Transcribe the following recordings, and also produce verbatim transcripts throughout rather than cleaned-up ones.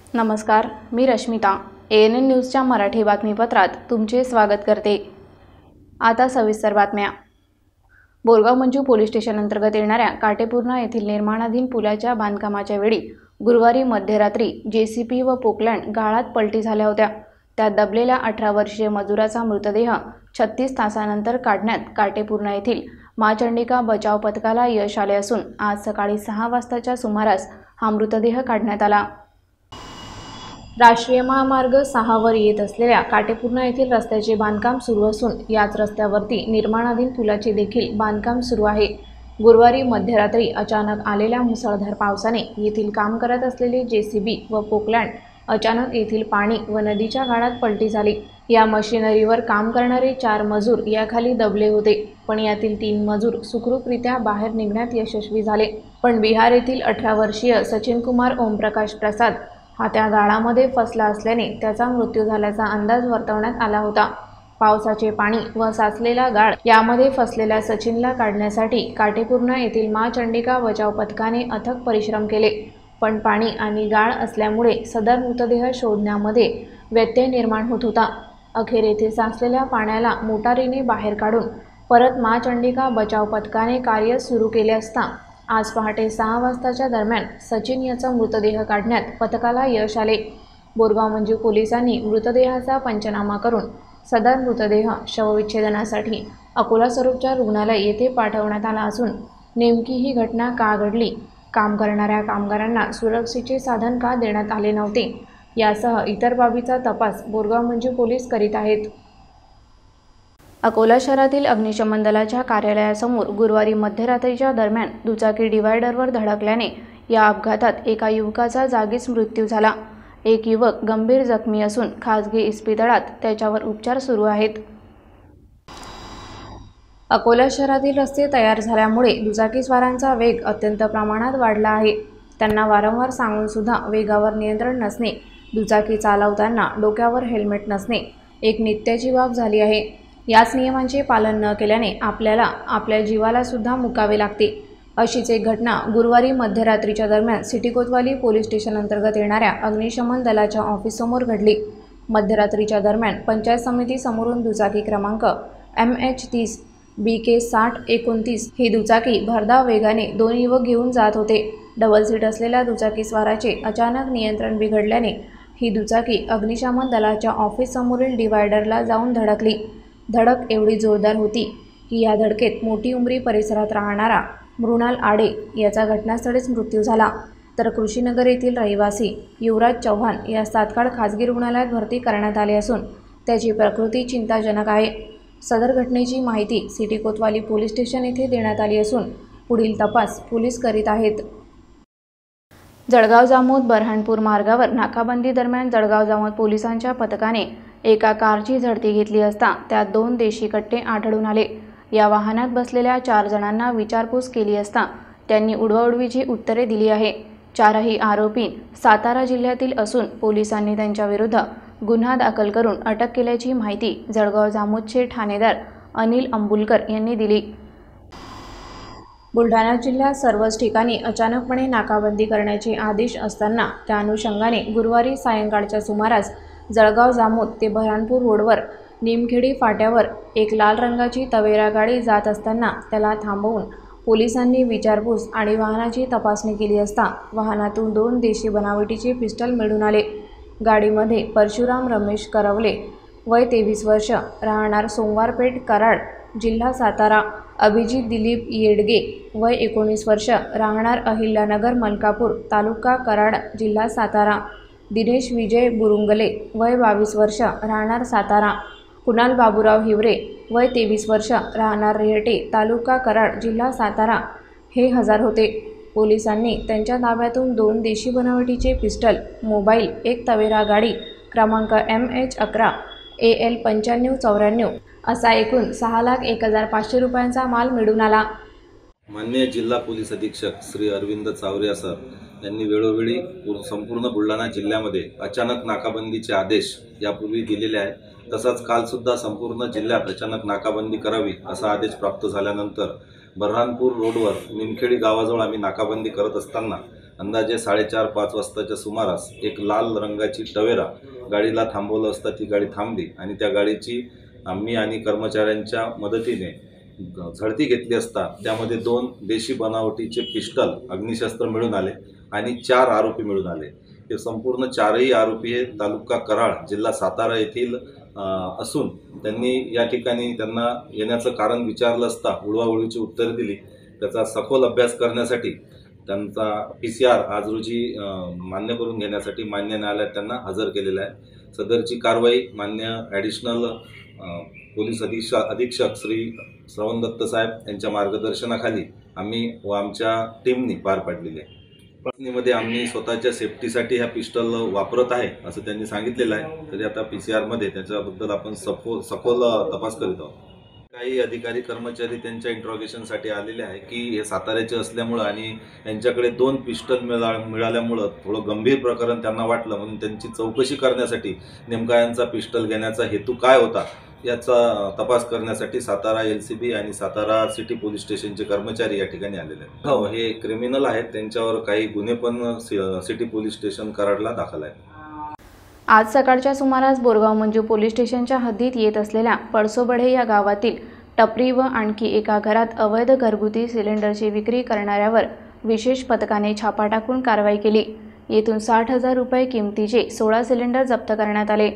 नमस्कार, मी Rashmita. A N N न्यूजच्या मराठी बातमीपत्रात तुमचे स्वागत करते. आता सविस्तर बातम्या. बोरगाव मंजू पोलीस स्टेशन अंतर्गत येणाऱ्या काटेपूर्णा येथील निर्माणाधीन पुलाच्या बांधकामाच्या वेळी गुरुवारी मध्यरात्री जेसीपी व पोकलँड गाळात पलटी झाल्या होत्या. त्यात दबलेल्या अठरा वर्षीय मजुराचा मृतदेह छत्तीस तासानंतर काढण्यात काटेपूर्णा येथील माँ चंडिका बचाव पथकाला यश आले असून आज सकाळी सहा वाजताच्या सुमारास हा मृतदेह काढण्यात आला. राष्ट्रीय महामार्ग सहावर येत असलेल्या काटेपूर्णा येथील रस्त्याचे बांधकाम सुरू असून याच रस्त्यावरती निर्माणाधीन पुलाचे देखील बांधकाम सुरू आहे. गुरुवारी मध्यरात्री अचानक आलेल्या मुसळधार पावसाने येथील काम करत असलेले जेसीबी व पोकलँड अचानक येथील पाणी व नदीच्या गाळात पलटी झाली. या मशिनरीवर काम करणारे चार मजूर याखाली दबले होते, पण यातील तीन मजूर सुखरूपरित्या बाहेर निघण्यात यशस्वी झाले. पण बिहार येथील अठरा वर्षीय सचिन कुमार ओमप्रकाश प्रसाद हा त्या गाळामध्ये फसला असल्याने त्याचा मृत्यू झाल्याचा अंदाज वर्तवण्यात आला होता. पावसाचे पाणी व साचलेला गाळ यामध्ये फसलेल्या सचिनला काढण्यासाठी काटेपूर्णा येथील माँ चंडिका बचाव पथकाने अथक परिश्रम केले, पण पाणी आणि गाळ असल्यामुळे सदर मृतदेह शोधण्यामध्ये व्यत्यय निर्माण होत होता. अखेर येथे साचलेल्या पाण्याला मोटारीने बाहेर काढून परत माँ चंडिका बचाव पथकाने कार्य सुरू केले असता आज पहाटे सहा वाजताच्या दरम्यान सचिन याचा मृतदेह काढण्यात पथकाला यश आले. बोरगाव मंजू पोलिसांनी मृतदेहाचा पंचनामा करून सदर मृतदेह शवविच्छेदनासाठी अकोला सरोपचार रुग्णालय येथे पाठवण्यात आला असून नेमकी ही घटना का घडली, काम करणाऱ्या कामगारांना सुरक्षेचे साधन का देण्यात आले नव्हते यासह इतर बाबीचा तपास बोरगाव मंजू पोलीस करीत आहेत. अकोला शहरातील अग्निशमन दलाच्या कार्यालयासमोर गुरुवारी मध्यरात्रीच्या दरम्यान दुचाकी डिव्हायडरवर धडकल्याने या अपघातात एका युवकाचा जागीच मृत्यू झाला. एक युवक गंभीर जखमी असून खासगी इस्पितळात त्याच्यावर उपचार सुरू आहेत. अकोला शहरातील रस्ते तयार झाल्यामुळे दुचाकीस्वारांचा वेग अत्यंत प्रमाणात वाढला आहे. त्यांना वारंवार सांगून सुद्धा वेगावर नियंत्रण नसणे, दुचाकी चालवताना डोक्यावर हेल्मेट नसणे एक नित्याची बाब झाली आहे. याच नियमांचे पालन न केल्याने आपल्याला आपल्या जीवाला सुद्धा मुकावे लागते. अशीच एक घटना गुरुवारी मध्यरात्रीच्या दरम्यान सिटी कोतवाली पोलीस स्टेशन अंतर्गत येणाऱ्या अग्निशमन दलाच्या ऑफिससमोर घडली. मध्यरात्रीच्या दरम्यान पंचायत समिती समोरून दुचाकी क्रमांक एम एच तीस बी के साठ एकोणतीस ही दुचाकी भरधाव वेगाने दोन युवक घेऊन जात होते. डबल सीट असलेल्या दुचाकीस्वाराचे अचानक नियंत्रण बिघडल्याने ही दुचाकी अग्निशमन दलाच्या ऑफिस समोरील डिव्हायडरला जाऊन धडकली. धडक एवढी जोरदार होती की या धडकेत मोठी उमरी परिसरात राहणारा मृणाल आडे याचा घटनास्थळीच मृत्यू झाला, तर कृषीनगर येथील रहिवासी युवराज चव्हाण यास तात्काळ खासगी रुग्णालयात भरती करण्यात आले असून त्याची प्रकृती चिंताजनक आहे. सदर घटनेची माहिती सिटी कोतवाली पोलीस स्टेशन येथे देण्यात आली असून पुढील तपास पोलीस करीत आहेत. जळगाव जामोद बऱ्हाणपूर मार्गावर नाकाबंदी दरम्यान जळगाव जामोद पोलिसांच्या पथकाने एका कारची झडती घेतली असता त्यात दोन देशी कट्टे आढळून आले. या वाहनात बसलेल्या चार जणांना विचारपूस केली असता त्यांनी उडवाउडवीची उत्तरे दिली आहे. चारही आरोपी सातारा जिल्ह्यातील असून पोलिसांनी त्यांच्याविरुद्ध गुन्हा दाखल करून अटक केल्याची माहिती जळगाव जामोदचे ठाणेदार अनिल अंबुलकर यांनी दिली. बुलढाणा जिल्ह्यात सर्वच ठिकाणी अचानकपणे नाकाबंदी करण्याचे आदेश असताना त्या अनुषंगाने गुरुवारी सायंकाळच्या सुमारास जळगाव जामोद ते बऱ्हाणपूर रोडवर निमखेडी फाट्यावर एक लाल रंगाची तवेरा गाडी जात असताना त्याला थांबवून पोलिसांनी विचारपूस आणि वाहनाची तपासणी केली असता वाहनातून दोन देशी बनावटीचे पिस्टल मिळून आले. गाडीमध्ये परशुराम रमेश करवले वय तेवीस वर्ष राहणार सोमवारपेठ कराड जिल्हा सातारा, अभिजित दिलीप येडगे वय एकोणीस वर्ष राहणार अहिल्यानगर मलकापूर तालुका कराड जिल्हा सातारा, दिनेश विजय बुरुंगले वय बावीस वर्ष राहणार सातारा, कुणाल बाबूराव हिवरे वय तेवीस वर्ष राहणार रेहटे तालुका कराड जिल्हा सातारा हे हजर होते. पोलिसांनी त्यांच्या ताब्यातून दोन देशी बनावटीचे पिस्टल, मोबाईल, एक तवेरा गाडी क्रमांक एम एच अकरा ए एल पंच्याण्णव चौऱ्याण्णव असा एकूण सहा लाख एक हजार पाचशे रुपयांचा माल मिळून आला. माननीय जिल्हा पोलीस अधीक्षक श्री अरविंद चावरिया सर यांनी वेळोवेळी संपूर्ण बुलढाणा जिल्ह्यामध्ये अचानक नाकाबंदीचे आदेश यापूर्वी दिलेले आहेत. तसाच काल सुद्धा संपूर्ण जिल्ह्यात अचानक नाकाबंदी करावी असा आदेश प्राप्त झाल्यानंतर बऱ्हाणपूर रोडवर निमखेडी गावाजवळ आम्ही नाकाबंदी करत असताना अंदाजे साडेचार पाच वाजताच्या सुमारास एक लाल रंगाची टवेरा गाडीला थांबवलं असता ती गाडी थांबली आणि त्या गाडीची आम्ही आणि कर्मचाऱ्यांच्या मदतीने झडती घेतली असता त्यामध्ये दोन देशी बनावटीचे पिस्टल अग्निशस्त्र मिळून आले आणि चार आरोपी मिळून आले। हे संपूर्ण चारही आरोपी हे तालुका कराड जिल्हा सातारा येथील असून त्यांनी या ठिकाणी त्यांना येण्याचं कारण विचारलं असता उडवाउडवीची उत्तरे दिली। त्याचा सखोल अभ्यास करण्यासाठी त्यांचा पी सी आर आज रोजी मान्य करून घेण्यासाठी मान्य न्यायालयात त्यांना हजर केलेला आहे। सदरची कारवाई मान्य ॲडिशनल पोलीस अधीक्षक अधीक्षक श्री श्रवण दत्त साहेब यांच्या मार्गदर्शनाखाली आम्ही व आमच्या टीमनी पार पाडलेली आहे। पत्नीमध्ये आम्ही स्वतःच्या सेफ्टीसाठी हा पिस्टल वापरत आहे असं त्यांनी सांगितलेलं आहे। तरी आता पी सी आरमध्ये त्याच्याबद्दल आपण सखोल सखोल तपास करीत आहोत। काही अधिकारी कर्मचारी त्यांच्या इंट्रोगेशनसाठी आलेले आहे की हे साताऱ्याचे असल्यामुळं आणि यांच्याकडे दोन पिस्टल मिळा मिळाल्यामुळं थोडं गंभीर प्रकरण त्यांना वाटलं, म्हणून त्यांची चौकशी करण्यासाठी नेमका यांचा पिस्टल घेण्याचा हेतू काय होता याचा तपास करण्यासाठी सातारा एल सी बी आणि सातारा सिटी पोलीस स्टेशनचे कर्मचारी या ठिकाणी आलेले आहेत। हो, हे क्रिमिनल आहेत, त्यांच्यावर काही गुन्हे पण सिटी पोलीस स्टेशन कराडला दाखल आहेत। आज सकाळच्या सुमारास बोरगाव मंजू पोलीस स्टेशनच्या हद्दीत येत असलेल्या पळसोबढे या गावातील टपरी व आणखी एका घरात अवैध घरगुती सिलेंडरची विक्री करणाऱ्यावर विशेष पथकाने छापा टाकून कारवाई केली। येथून साठ हजार रुपये किमतीचे सोळा सिलेंडर जप्त करण्यात आले।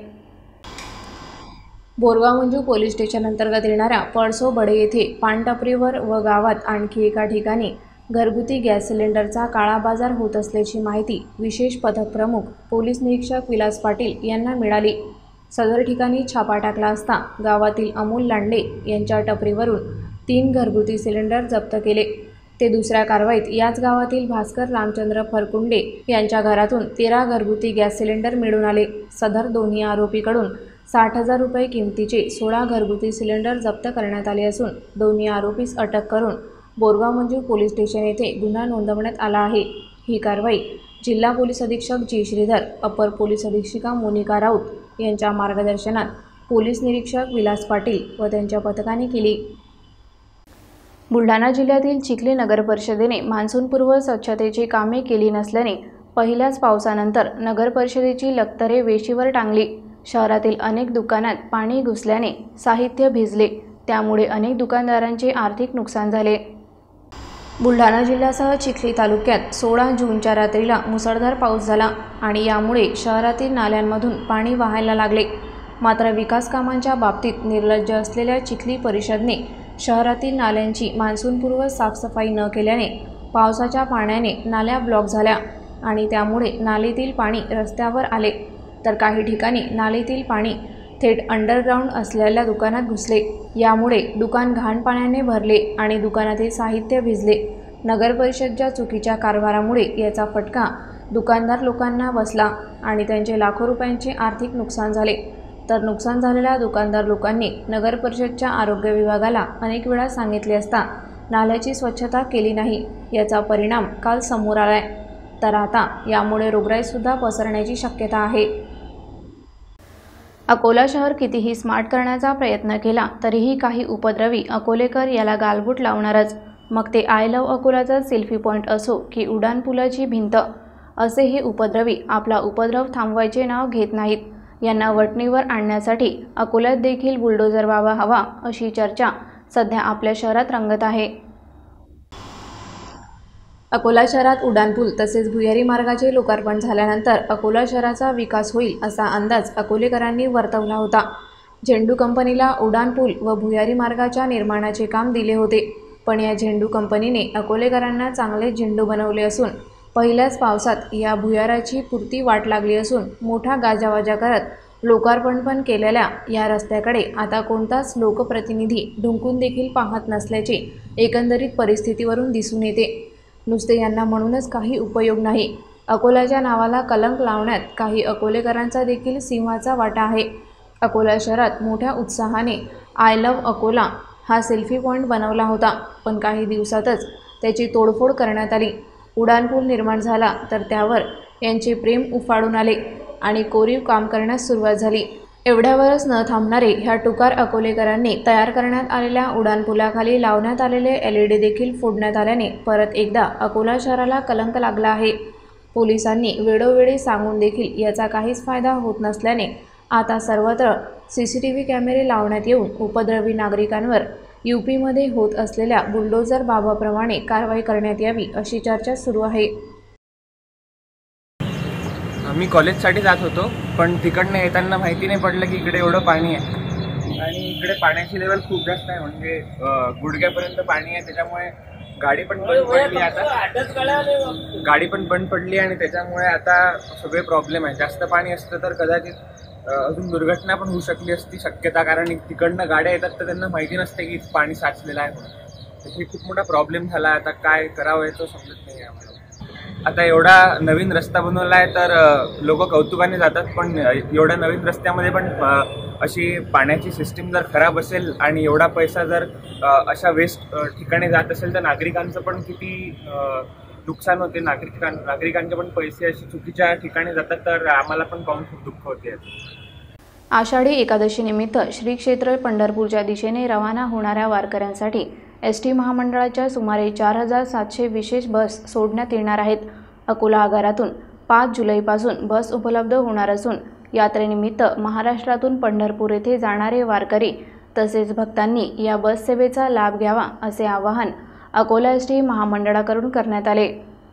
बोरगाव मंजू पोलीस स्टेशन अंतर्गत येणाऱ्या पळसोबढे येथे पानटपरीवर व गावात आणखी एका ठिकाणी घरगुती गॅस सिलेंडरचा काळा बाजार होत असल्याची माहिती विशेष पथक प्रमुख पोलीस निरीक्षक विलास पाटील यांना मिळाली। सदर ठिकाणी छापा टाकला असता गावातील अमोल लांडे यांच्या टपरीवरून तीन घरगुती सिलेंडर जप्त केले। ते दुसऱ्या कारवाईत याच गावातील भास्कर रामचंद्र फरकुंडे यांच्या घरातून तेरा घरगुती गॅस सिलेंडर मिळून आले। सदर दोन्ही आरोपीकडून साठ हजार रुपये किमतीचे सोळा घरगुती सिलेंडर जप्त करण्यात आले असून दोन्ही आरोपीस अटक करून बोरगाव मंजू पोलीस स्टेशन येथे गुन्हा नोंदवण्यात आला आहे। ही कारवाई जिल्हा पोलीस अधीक्षक जी श्रीधर, अपर पोलीस अधीक्षिका मोनिका राऊत यांच्या मार्गदर्शनात पोलीस निरीक्षक विलास पाटील व त्यांच्या पथकाने केली। बुलढाणा जिल्ह्यातील चिखली नगर परिषदेने मान्सूनपूर्व स्वच्छतेची कामे केली नसल्याने पहिल्याच पावसानंतर नगर परिषदेची लक्तरे वेशीवर टांगली। शहरातील अनेक दुकानात पाणी घुसल्याने साहित्य भिजले, त्यामुळे अनेक दुकानदारांचे आर्थिक नुकसान झाले। बुलढाणा जिल्ह्यासह चिखली तालुक्यात सोळा जूनच्या रात्रीला मुसळधार पाऊस झाला आणि यामुळे शहरातील नाल्यांमधून पाणी वाहायला लागले। मात्र विकास कामांच्या बाबतीत निर्लज्ज असलेल्या चिखली परिषदेने शहरातील नाल्यांची मान्सूनपूर्व साफसफाई न केल्याने पावसाच्या पाण्याने नाल्या ब्लॉक झाल्या आणि त्यामुळे नालीतील पाणी रस्त्यावर आले, तर काही ठिकाणी नालीतील पाणी थेट अंडरग्राऊंड असलेल्या दुकानात घुसले। यामुळे दुकान घाण पाण्याने भरले आणि दुकानातील साहित्य भिजले। नगर परिषदच्या चुकीच्या कारभारामुळे याचा फटका दुकानदार लोकांना बसला आणि त्यांचे लाखो रुपयांचे आर्थिक नुकसान झाले। तर नुकसान झालेल्या दुकानदार लोकांनी नगर परिषदच्या आरोग्य विभागाला अनेक वेळा सांगितले असता नाल्याची स्वच्छता केली नाही, याचा परिणाम काल समोर आलाय। तर आता यामुळे रोगराईसुद्धा पसरण्याची शक्यता आहे। अकोला शहर कितीही स्मार्ट करण्याचा प्रयत्न केला तरीही काही उपद्रवी अकोलेकर याला गालबोट लावणारच। मग ते आय लव्ह अकोलाचा सेल्फी पॉईंट असो की उड्डाणपुलाची भिंत, असे हे उपद्रवी आपला उपद्रव थांबवायचे नाव घेत नाहीत। यांना वटणीवर आणण्यासाठी अकोल्यात देखील बुलडोझर व्हावा हवा अशी चर्चा सध्या आपल्या शहरात रंगत आहे। अकोला शहरात उड्डाणपूल तसेच भुयारी मार्गाचे लोकार्पण झाल्यानंतर अकोला शहराचा विकास होईल असा अंदाज अकोलेकरांनी वर्तवला होता। झेंडू कंपनीला उड्डाणपूल व भुयारी मार्गाच्या निर्माणाचे काम दिले होते, पण या झेंडू कंपनीने अकोलेकरांना चांगले झेंडू बनवले असून पहिल्याच पावसात या भुयाराची पुरती वाट लागली असून मोठा गाजावाजा करत लोकार्पण पण केलेल्या या रस्त्याकडे आता कोणताच लोकप्रतिनिधी ढुंकून देखील पाहत नसल्याचे एकंदरीत परिस्थितीवरून दिसून येते। नुसते यांना म्हणूनच काही उपयोग नाही, अकोल्याच्या नावाला कलंक लावण्यात काही अकोलेकरांचा देखील सिंहाचा वाटा आहे। अकोला शहरात मोठ्या उत्साहाने आय लव्ह अकोला हा सेल्फी पॉईंट बनवला होता, पण काही दिवसातच त्याची तोडफोड करण्यात आली। उड्डाणपूल निर्माण झाला तर त्यावर यांचे प्रेम उफाळून आले आणि कोरीव काम करण्यास सुरुवात झाली। एवढ्यावरच न थांबणारे ह्या टुकार अकोलेकरांनी तयार करण्यात आलेल्या उड्डाणपुलाखाली लावण्यात आलेले एल ई डी देखील फोडण्यात आल्याने परत एकदा अकोला शहराला कलंक लागला आहे। पोलिसांनी वेळोवेळी सांगून देखील याचा काहीच फायदा होत नसल्याने आता सर्वत्र सी सी टी व्ही कॅमेरे लावण्यात येऊन उपद्रवी नागरिकांवर यू पीमध्ये होत असलेल्या बुलडोझर बाबाप्रमाणे कारवाई करण्यात यावी अशी चर्चा सुरू आहे. आम्ही कॉलेजसाठी जात होतो, पण तिकडनं येताना माहिती नाही पडलं की इकडे एवढं पाणी आहे आणि इकडे पाण्याची लेवल खूप जास्त आहे, म्हणजे गुडघ्यापर्यंत पाणी आहे. त्याच्यामुळे गाडी पण बंद पडली आता गाडी पण बंद पडली आणि त्याच्यामुळे आता सगळे प्रॉब्लेम आहे. जास्त पाणी असतं तर कदाचित अजून दुर्घटना पण होऊ शकली असती शक्यता, कारण तिकडनं गाड्या येतात तर त्यांना माहिती नसते की पाणी साचलेलं आहे म्हणून. हे खूप मोठा प्रॉब्लेम झाला. आता काय करावं याचं समजत नाही आम्हाला. आता एवढा नवीन रस्ता बनवला आहे तर लोक कौतुकाने जातात, पण एवढ्या नवीन रस्त्यामध्ये पण अशी पाण्याची सिस्टीम जर खराब असेल आणि एवढा पैसा जर अशा वेस्ट ठिकाणी जात असेल तर नागरिकांचं पण किती नुकसान होते. नागरिकां नागरिकांचे पण पैसे अशी चुकीच्या ठिकाणी जातात, तर आम्हाला पण पाहून खूप दुःख होते. आषाढी एकादशी निमित्त श्री क्षेत्र पंढरपूरच्या दिशेने रवाना होणाऱ्या वारकऱ्यांसाठी एस टी महामंडळाच्या सुमारे चार हजार सातशे विशेष बस सोडण्यात येणार आहेत. अकोला आगारातून पाच जुलैपासून बस उपलब्ध होणार असून यात्रेनिमित्त महाराष्ट्रातून पंढरपूर येथे जाणारे वारकरी तसेच भक्तांनी या बस सेवेचा लाभ घ्यावा असे आवाहन अकोला एस टी महामंडळाकडून करण्यात आले.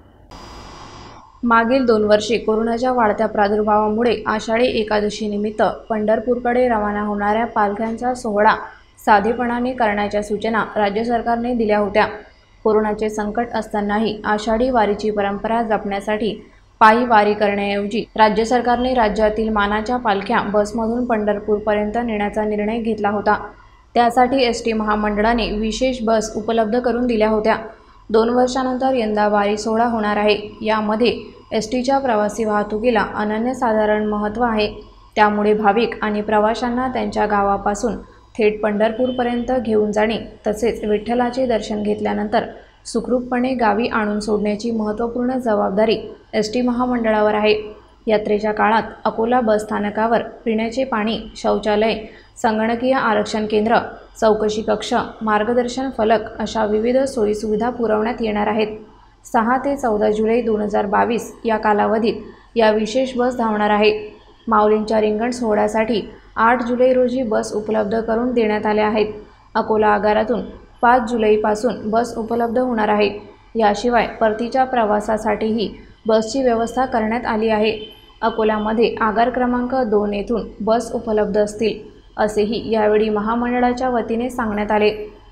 मागील दोन वर्षे कोरोनाच्या वाढत्या प्रादुर्भावामुळे आषाढी एकादशी निमित्त पंढरपूरकडे रवाना होणाऱ्या पालख्यांचा सोहळा साधेपणाने करण्याच्या सूचना राज्य सरकारने दिल्या होत्या. कोरोनाचे संकट असतानाही आषाढी वारीची परंपरा जपण्यासाठी पायी वारी करण्याऐवजी राज्य सरकारने राज्यातील मानाच्या पालख्या बसमधून पंढरपूरपर्यंत नेण्याचा निर्णय घेतला होता. त्यासाठी एस टी महामंडळाने विशेष बस उपलब्ध करून दिल्या होत्या. दोन वर्षानंतर यंदा वारी सोहळा होणार आहे. यामध्ये एस टीच्या प्रवासी वाहतुकीला अनन्यसाधारण महत्त्व आहे. त्यामुळे भाविक आणि प्रवाशांना त्यांच्या गावापासून थेट पंढरपूरपर्यंत घेऊन जाणे तसेच विठ्ठलाचे दर्शन घेतल्यानंतर सुखरूपपणे गावी आणून सोडण्याची महत्त्वपूर्ण जबाबदारी एस टी महामंडळावर आहे. यात्रेच्या काळात अकोला बस स्थानकावर पिण्याचे पाणी, शौचालय, संगणकीय आरक्षण केंद्र, चौकशी कक्ष, मार्गदर्शन फलक अशा विविध सोयीसुविधा पुरवण्यात येणार आहेत. सहा ते चौदा जुलै दोन हजार बावीस या कालावधीत या विशेष बस धावणार आहे. माऊलींच्या रिंगण सोहळ्यासाठी आठ जुलै रोजी बस उपलब्ध करून देण्यात आल्या आहेत. अकोला आगारातून पाच जुलैपासून बस उपलब्ध होणार आहे. याशिवाय परतीच्या प्रवासासाठीही बसची व्यवस्था करण्यात आली आहे. अकोल्यामध्ये आगार क्रमांक दोन येथून बस उपलब्ध असतील असेही यावेळी महामंडळाच्या वतीने सांगण्यात आले.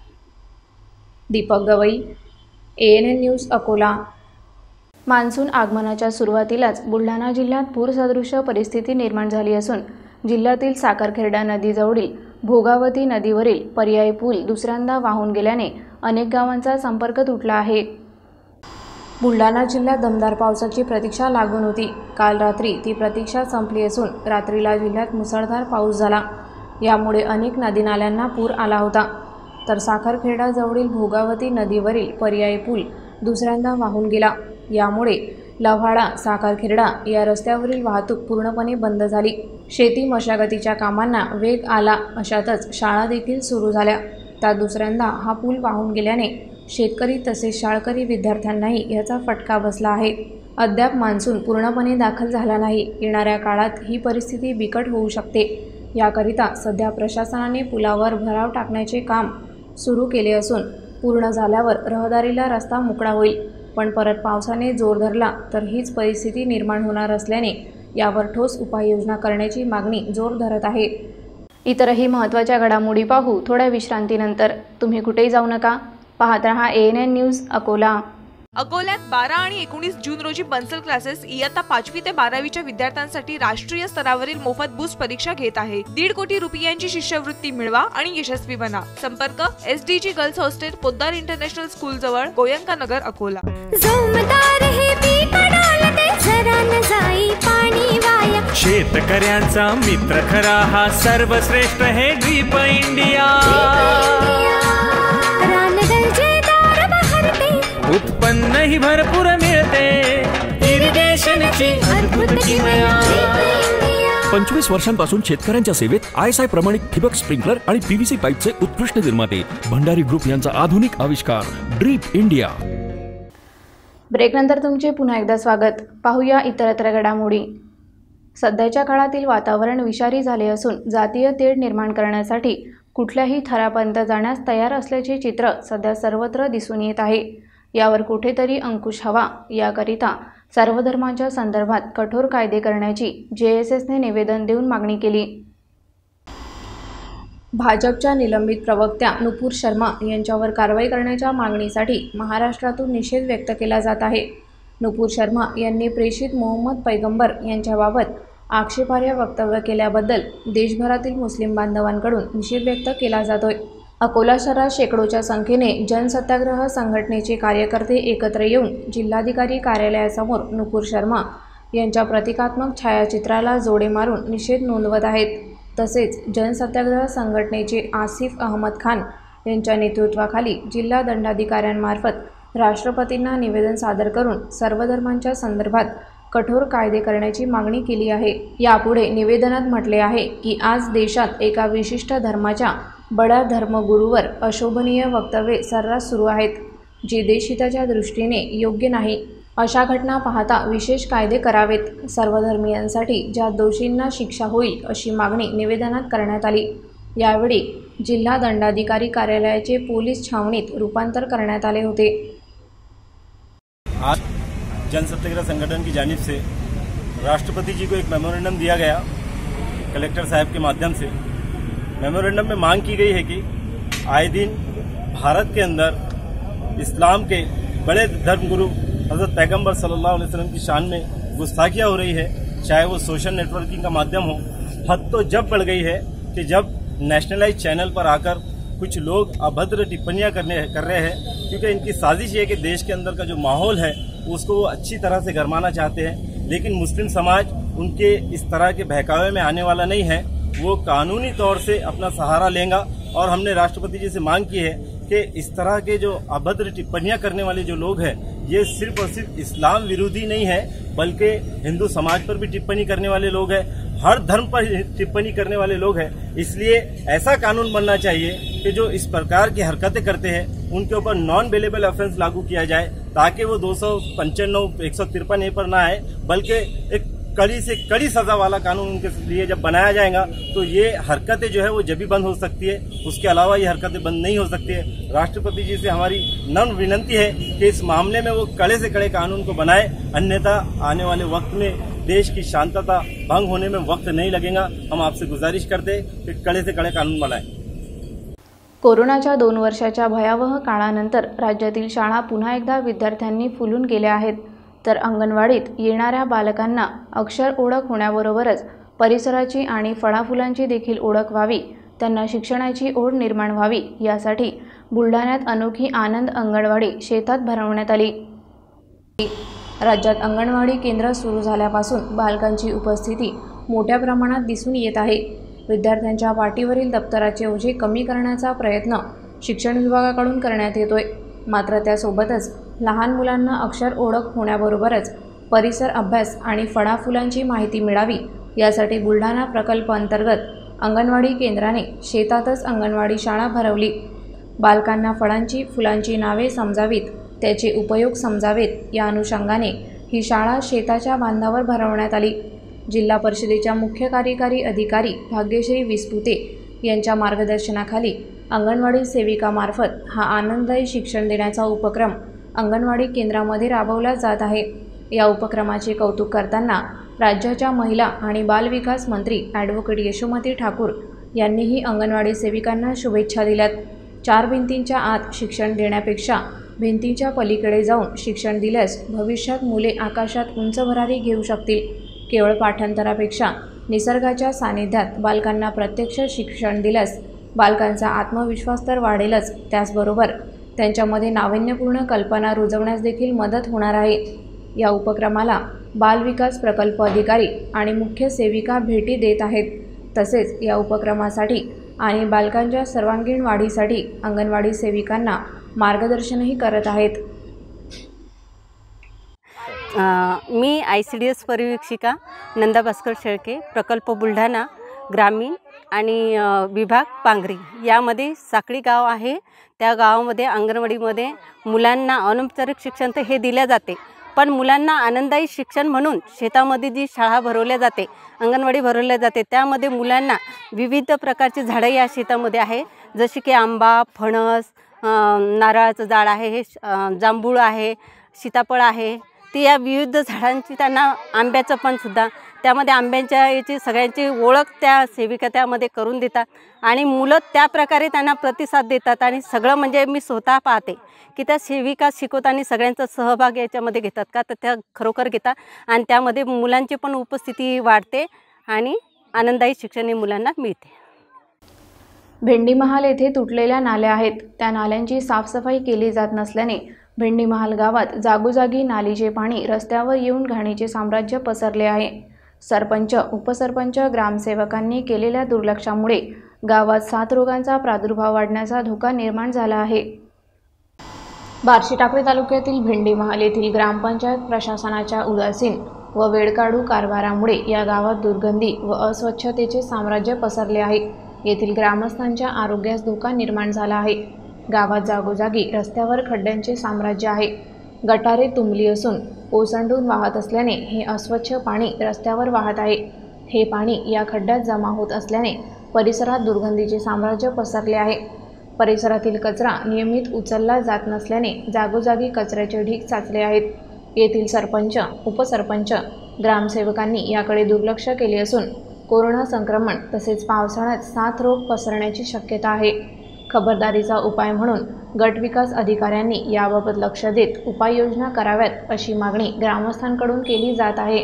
Deepak Gawai, A N N news, Akola. Monsoon आगमनाच्या सुरुवातीलाच बुलढाणा जिल्ह्यात पूरसदृश्य परिस्थिती निर्माण झाली असून जिल्ह्यातील साखरखेर्डा नदीजवळील भोगावती नदीवरील पर्यायी पूल दुसऱ्यांदा वाहून गेल्याने अनेक गावांचा संपर्क तुटला आहे. बुलढाणा जिल्ह्यात दमदार पावसाची प्रतीक्षा लागून होती. काल रात्री ती प्रतीक्षा संपली असून रात्रीला जिल्ह्यात मुसळधार पाऊस झाला. यामुळे अनेक नदीनाल्यांना पूर आला होता. तर साखरखेर्डाजवळील भोगावती नदीवरील पर्यायी पूल दुसऱ्यांदा वाहून गेला. यामुळे लव्हाळा साखरखेर्डा या रस्त्यावरील वाहतूक पूर्णपणे बंद झाली. शेती मशागतीच्या कामांना वेग आला. अशातच शाळा देखील सुरू झाल्या. त्यात दुसऱ्यांदा हा पूल वाहून गेल्याने शेतकरी तसेच शाळकरी विद्यार्थ्यांनाही याचा फटका बसला आहे. अद्याप मान्सून पूर्णपणे दाखल झाला नाही. येणाऱ्या काळात ही परिस्थिती बिकट होऊ शकते. याकरिता सध्या प्रशासनाने पुलावर भराव टाकण्याचे काम सुरू केले असून पूर्ण झाल्यावर रहदारीला रस्ता मोकळा होईल. पण परत पावसाने जोर धरला तर हीच परिस्थिती निर्माण होणार असल्याने यावर ठोस उपाययोजना करण्याची मागणी जोर धरत आहे. इतरही महत्त्वाच्या घडामोडी पाहू थोड्या विश्रांतीनंतर. तुम्ही कुठेही जाऊ नका. पाहत रहा A N N news, Akola. अकोल्यात बारा आणि एकोणीस जून रोजी बन्सल क्लासेस इयत्ता पाचवी ते बारावीच्या विद्यार्थ्यांसाठी राष्ट्रीय स्तरावरील मोफत बूस्ट परीक्षा घेत आहे. दीड कोटी रुपयांची शिष्यवृत्ती मिळवा आणि यशस्वी बना. संपर्क S D G girls hostel, Poddar international school जवळ, गोयंका नगर, अकोला. शेतकऱ्यांचा मित्र खरा हा सर्वश्रेष्ठ हे ड्रीप इंडिया. उत्पन्नही भरपूर मिळते. इरिगेशनची अद्भुत किमया. पंचवीस वर्षांपासून शेतकऱ्यांच्या सेवेत आय एस आय प्रमाणित ठिबक स्प्रिंकलर आणि पीव्हीसी पाईपचे उत्कृष्ट निर्माते भंडारी ग्रुप यांचा आधुनिक आविष्कार ड्रीप इंडिया. ब्रेकनंतर तुमचे पुन्हा एकदा स्वागत. पाहूया इतरत्र घडामोडी. सध्याच्या काळातील वातावरण विषारी झाले असून जातीय तेढ निर्माण करण्यासाठी कुठल्याही थरापर्यंत जाण्यास तयार असल्याचे चित्र सध्या सर्वत्र दिसून येत आहे. यावर कुठेतरी अंकुश हवा याकरिता सर्व धर्मांच्या संदर्भात कठोर कायदे करण्याची जे एस एसने निवेदन देऊन मागणी केली. भाजपच्या निलंबित प्रवक्त्या नुपूर शर्मा यांच्यावर कारवाई करण्याच्या मागणीसाठी महाराष्ट्रातून निषेध व्यक्त केला जात आहे. नुपूर शर्मा यांनी प्रेषित मोहम्मद पैगंबर यांच्याबाबत आक्षेपार्ह वक्तव्य केल्याबद्दल देशभरातील मुस्लिम बांधवांकडून निषेध व्यक्त केला जातोय. अकोला शहरात शेकडोच्या संख्येने जनसत्याग्रह संघटनेचे कार्यकर्ते एकत्र येऊन जिल्हाधिकारी कार्यालयासमोर नुपूर शर्मा यांच्या प्रतिकात्मक छायाचित्राला जोडे मारून निषेध नोंदवत आहेत. तसेच जनसत्याग्रह संघटनेचे आसिफ अहमद खान यांच्या नेतृत्वाखाली जिल्हा दंडाधिकाऱ्यांमार्फत राष्ट्रपतींना निवेदन सादर करून सर्व धर्मांच्या संदर्भात कठोर कायदे करण्याची मागणी केली आहे. यापुढे निवेदनात म्हटले आहे की आज देशात एका विशिष्ट धर्माच्या बड्या धर्मगुरूवर अशोभनीय वक्तव्ये सर्रास सुरू आहेत, जे देशहिताच्या दृष्टीने योग्य नाही. अशा घटना पाहता विशेष कायदे करावेत. सर्व धर्मीयांसाठी ज्या दोषींना शिक्षा होईल अशी मागणी निवेदनात करण्यात आली. यावेळी जिल्हा दंडाधिकारी कार्यालयाचे पोलीस छावणीत रूपांतर करण्यात आले होते. आज जनसत्याग्रह संगठन की जानिब से राष्ट्रपति जी को एक मेमोरेंडम दिया गया कलेक्टर साहब के माध्यम से. मेमोरेंडम में मांग की गई है कि आए दिन भारत के अंदर इस्लाम के बड़े धर्मगुरु हज़रत पैगंबर सल्लल्लाहु अलैहि वसल्लम की शान में गुस्ताखियाँ हो रही है, चाहे वो सोशल नेटवर्किंग का माध्यम हो. हद तो जब बढ़ गई है कि जब नेशनलाइज चैनल पर आकर कुछ लोग अभद्र टिप्पणियां करने कर रहे हैं, क्योंकि इनकी साजिश ये है कि देश के अंदर का जो माहौल है उसको वो अच्छी तरह से गरमाना चाहते हैं. लेकिन मुस्लिम समाज उनके इस तरह के बहकावे में आने वाला नहीं है. वो कानूनी तौर से अपना सहारा लेगा. और हमने राष्ट्रपति जी से मांग की है कि इस तरह के जो अभद्र टिप्पणियां करने वाले जो लोग हैं, ये सिर्फ और सिर्फ इस्लाम विरोधी नहीं है, बल्कि हिंदू समाज पर भी टिप्पणी करने वाले लोग हैं, हर धर्म पर टिप्पणी करने वाले लोग हैं. इसलिए ऐसा कानून बनना चाहिए कि जो इस प्रकार की हरकतें करते हैं उनके ऊपर नॉन बेलेबल ऑफेंस लागू किया जाए, ताकि वो दो सौ पंचानवे एक सौ तिरपन ए पर ना आए, बल्कि एक कड़ी से कड़ी सजा वाला कानून उनके लिए जब बनाया जाएगा तो ये हरकतें जो है वो जब भी बंद हो सकती है. उसके अलावा ये हरकतें बंद नहीं हो सकती है. राष्ट्रपति जी से हमारी नम्र विनंती है कि इस मामले में वो कड़े से कड़े कानून को बनाए, अन्यथा आने वाले वक्त में देश की शांतता भंग होने में वक्त नहीं लगेगा. हम आपसे गुजारिश करते हैं कि कड़े से कड़े कानून बनाएं. कोरोनाच्या दोन वर्षाच्या भयावह काळानंतर राज्यातील शाळा पुन्हा एकदा विद्यार्थ्यांनी फुलून गेल्या आहेत. तर अंगणवाडीत येणाऱ्या बालकांना अक्षर ओळख होण्याबरोबरच परिसराची आणि फळाफुलांची देखील ओळख व्हावी, त्यांना शिक्षणाची ओढ निर्माण व्हावी यासाठी बुलढाण्यात अनोखी आनंद अंगणवाडी शेतात भरवण्यात आली. राज्यात अंगणवाडी केंद्र सुरू झाल्यापासून बालकांची उपस्थिती मोठ्या प्रमाणात दिसून येत आहे. विद्यार्थ्यांच्या पाठीवरील दप्तराचे ओझे कमी करण्याचा प्रयत्न शिक्षण विभागाकडून करण्यात येतोय. मात्र त्यासोबतच लहान मुलांना अक्षर ओळख होण्याबरोबरच परिसर अभ्यास आणि फळाफुलांची माहिती मिळावी यासाठी बुलढाणा प्रकल्प अंतर्गत अंगणवाडी केंद्राने शेतातच अंगणवाडी शाळा भरवली. बालकांना फळांची फुलांची नावे समजावीत, त्याचे उपयोग समजावेत या अनुषंगाने ही शाळा शेताच्या बांधावर भरवण्यात आली. जिल्हा परिषदेच्या मुख्य कार्यकारी अधिकारी भाग्यश्री विस्पुते यांच्या मार्गदर्शनाखाली अंगणवाडी सेविकामार्फत हा आनंददायी शिक्षण देण्याचा उपक्रम अंगणवाडी केंद्रामध्ये राबवला जात आहे. या उपक्रमाचे कौतुक करताना राज्याच्या महिला आणि बालविकास मंत्री ॲडव्होकेट यशोमती ठाकूर यांनीही अंगणवाडी सेविकांना शुभेच्छा दिल्यात. चार भिंतींच्या आत शिक्षण देण्यापेक्षा भिंतीच्या पलीकडे जाऊन शिक्षण दिल्यास भविष्यात मुले आकाशात उंच भरारी घेऊ शकतील. केवळ पाठांतरापेक्षा निसर्गाच्या सानिध्यात बालकांना प्रत्यक्ष शिक्षण दिल्यास बालकांचा आत्मविश्वास तर वाढेलच, त्याचबरोबर त्यांच्यामध्ये नाविन्यपूर्ण कल्पना रुजवण्यास देखील मदत होणार आहे. या उपक्रमाला बालविकास प्रकल्प अधिकारी आणि मुख्य सेविका भेटी देत आहेत. तसेच या उपक्रमासाठी आणि बालकांच्या सर्वांगीण वाढीसाठी अंगणवाडी सेविकांना मार्गदर्शनही करत आहेत. मी आय सी डी एस परिवीक्षिका नंदा भास्कर शेळके, प्रकल्प बुलढाणा. ग्रामीण आणि अ, विभाग पांगरी यामध्ये साखळी गाव आहे. त्या गावामध्ये अंगणवाडीमध्ये मुलांना अनौपचारिक शिक्षण तर हे दिले जाते, पण मुलांना आनंददायी शिक्षण म्हणून शेतामध्ये जी शाळा भरवल्या जाते, अंगणवाडी भरवल्या जाते, त्यामध्ये मुलांना विविध प्रकारची झाडं या शेतामध्ये आहे. जशी की आंबा, फणस, अ, नारळाचं झाड आहे, हे अ, जांभूळ आहे, सीताफळ आहे. ती या विविध झाडांची त्यांना आंब्याचं पण सुद्धा त्यामध्ये आंब्यांच्या याची सगळ्यांची ओळख त्या सेविका त्यामध्ये करून देतात आणि मुलं त्या प्रकारे त्यांना प्रतिसाद देतात. आणि सगळं म्हणजे मी स्वतः पाहते की त्या सेविका शिकवताना सगळ्यांचा सहभाग याच्यामध्ये घेतात का, तर त्या खरोखर घेतात आणि त्यामध्ये मुलांची पण उपस्थिती वाढते आणि आनंददायी शिक्षण हे मुलांना मिळते. भेंडीमहाल येथे तुटलेल्या नाल्या आहेत. त्या नाल्यांची साफसफाई केली जात नसल्याने भेंडीमहाल गावात जागोजागी नालीचे पाणी रस्त्यावर येऊन घाणीचे साम्राज्य पसरले आहे. सरपंच, उपसरपंच, ग्रामसेवकांनी केलेल्या दुर्लक्षामुळे गावात साथ रोगांचा प्रादुर्भाव वाढण्याचा धोका निर्माण झाला आहे. बार्शी टाकळी तालुक्यातील भेंडीमहाल येथील ग्रामपंचायत प्रशासनाच्या उदासीन व वेळकाढू कारभारामुळे या गावात दुर्गंधी व अस्वच्छतेचे साम्राज्य पसरले आहे. येथील ग्रामस्थांच्या आरोग्यास धोका निर्माण झाला आहे. गावात जागोजागी रस्त्यावर खड्ड्यांचे साम्राज्य आहे. गटारे तुंबली असून ओसंडून वाहत असल्याने हे अस्वच्छ पाणी रस्त्यावर वाहत आहे. हे पाणी या खड्ड्यात जमा होत असल्याने परिसरात दुर्गंधीचे साम्राज्य पसरले आहे. परिसरातील कचरा नियमित उचलला जात नसल्याने जागोजागी कचऱ्याचे ढीग साचले आहेत. येथील सरपंच, उपसरपंच, ग्रामसेवकांनी याकडे दुर्लक्ष केले असून कोरोना संक्रमण तसेच पावसाळ्यात साथ रोग पसरण्याची शक्यता आहे. खबरदारीचा उपाय म्हणून गट विकास अधिकाऱ्यांनी याबाबत लक्ष देत उपाययोजना कराव्यात अशी मागणी ग्रामस्थांकडून केली जात आहे.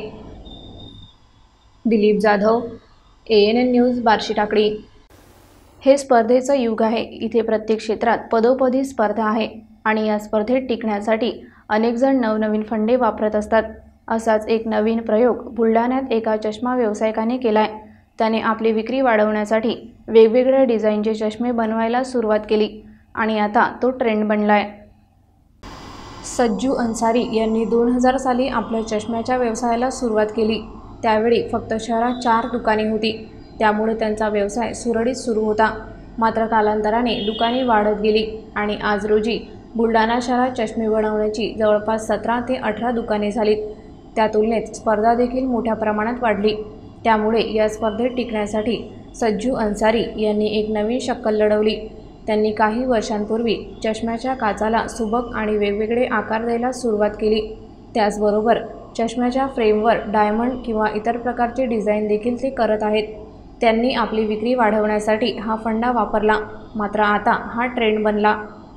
Dilip Jadhav, A N N news, Barshi Takli. हे स्पर्धेचं युग आहे. इथे प्रत्येक क्षेत्रात पदोपदी स्पर्धा आहे आणि या स्पर्धेत टिकण्यासाठी अनेक जण नवनवीन फंडे वापरत असतात. असाच एक नवीन प्रयोग बुलढाण्यात एका चष्मा व्यावसायिकाने केलाय. त्याने आपली विक्री वाढवण्यासाठी वेगवेगळ्या डिझाईनचे चष्मे बनवायला सुरुवात केली आणि आता तो ट्रेंड बनलाय. सज्जू अन्सारी यांनी दोन हजार साली आपल्या चष्म्याच्या व्यवसायाला सुरुवात केली. त्यावेळी फक्त शहरात चार दुकाने होती, त्यामुळे त्यांचा व्यवसाय सुरळीत सुरू होता. मात्र कालांतराने दुकाने वाढत गेली आणि आज रोजी बुलढाणा शहरात चष्मे बनवण्याची जवळपास सतरा ते अठरा दुकाने झालीत. त्या तुलनेत स्पर्धा देखील मोठ्या प्रमाणात वाढली. त्यामुळे या स्पर्धेत टिकण्यासाठी सज्जू अन्सारी यांनी एक नवीन शक्कल लढवली. त्यांनी काही वर्षांपूर्वी चष्म्याच्या काचाला सुबक आणि वेगवेगळे आकार द्यायला सुरुवात केली. त्याचबरोबर चष्म्याच्या फ्रेमवर डायमंड किंवा इतर प्रकारचे डिझाईन देखील ते करत आहेत. त्यांनी आपली विक्री वाढवण्यासाठी हा फंडा वापरला. मात्र आता हा ट्रेंड बनला.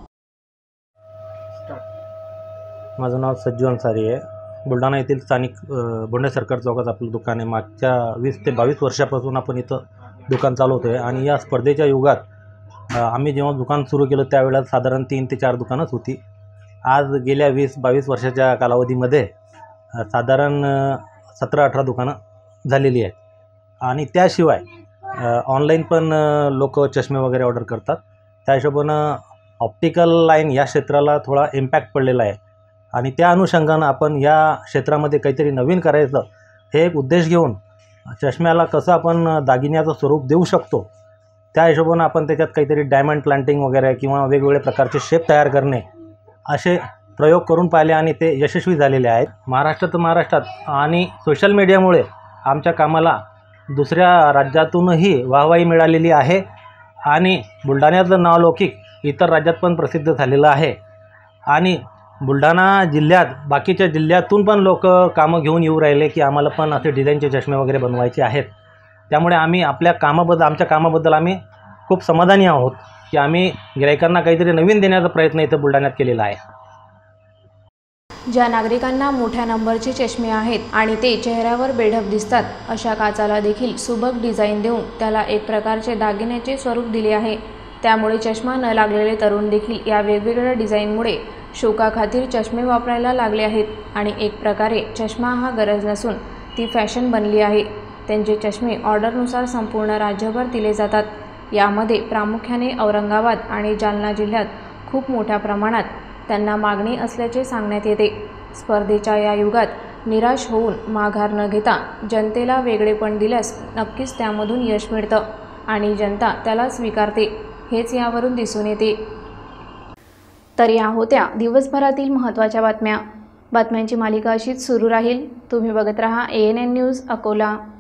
माझं नाव सज्जू अन्सारी आहे. बुलढाणा येथील स्थानिक बोंडे सरकार चौकात आपलं दुकान आहे. मागच्या वीस ते बावीस वर्षापासून आपण इथं दुकान चालवतो आहे आणि या स्पर्धेच्या युगात आम्ही जेव्हा दुकान सुरू केलं त्यावेळेला साधारण तीन ते चार दुकानंच होती. आज गेल्या वीस बावीस वर्षाच्या कालावधीमध्ये साधारण सतरा अठरा दुकानं झालेली आहेत. आणि त्याशिवाय ऑनलाईन पण लोक चष्मे वगैरे ऑर्डर करतात. त्या हिशोबानं ऑप्टिकल लाईन या क्षेत्राला थोडा इम्पॅक्ट पडलेला आहे आणि त्या अनुषंगानं आपण या क्षेत्रामध्ये काहीतरी नवीन करायचं हे एक उद्देश घेऊन चष्म्याला कसं आपण दागिन्याचं स्वरूप देऊ शकतो त्या हिशोबानं आपण त्याच्यात काहीतरी डायमंड प्लांटिंग वगैरे किंवा वेगवेगळे प्रकारचे शेप तयार करणे असे प्रयोग करून पाहिले आणि ते यशस्वी झालेले आहेत. महाराष्ट्रात तर महाराष्ट्रात आणि सोशल मीडियामुळे आमच्या कामाला दुसऱ्या राज्यातूनही वाहवाही मिळालेली आहे आणि बुलढाण्याचं नावलौकिक इतर राज्यात पण प्रसिद्ध झालेलं आहे. आणि बुलढाणा जिल्ह्यात बाकीच्या जिल्ह्यातून पण लोक कामं घेऊन येऊ राहिले की आम्हाला पण असे डिझाईनचे चष्मे वगैरे बनवायचे आहेत. त्यामुळे आम्ही आपल्या कामाबद्दल आमच्या कामाबद्दल आम्ही खूप समाधानी आहोत की आम्ही गिरायकांना काहीतरी नवीन देण्याचा प्रयत्न इथं बुलढाण्यात केलेला आहे. ज्या नागरिकांना मोठ्या नंबरचे चष्मे आहेत आणि ते चेहऱ्यावर बेढप दिसतात अशा काचाला देखील सुबक डिझाईन देऊन त्याला एक प्रकारचे दागिन्याचे स्वरूप दिले आहे. त्यामुळे चष्मा न लागलेले तरुण देखील या वेगवेगळ्या डिझाईनमुळे शोकाखातीर चष्मे वापरायला लागले आहेत आणि एक प्रकारे चष्मा हा गरज नसून ती फॅशन बनली आहे. त्यांचे चष्मे ऑर्डरनुसार संपूर्ण राज्यभर दिले जातात. यामध्ये प्रामुख्याने औरंगाबाद आणि जालना जिल्ह्यात खूप मोठ्या प्रमाणात त्यांना मागणी असल्याचे सांगण्यात येते. स्पर्धेच्या या युगात निराश होऊन माघार न घेता जनतेला वेगळेपण दिल्यास नक्कीच त्यामधून यश मिळतं आणि जनता त्याला स्वीकारते, हेच यावरून दिसून येते. तर या होत्या दिवसभरातील महत्त्वाच्या बातम्या. बातम्यांची मालिका अशीच सुरू राहील. तुम्ही बघत रहा A N N news Akola.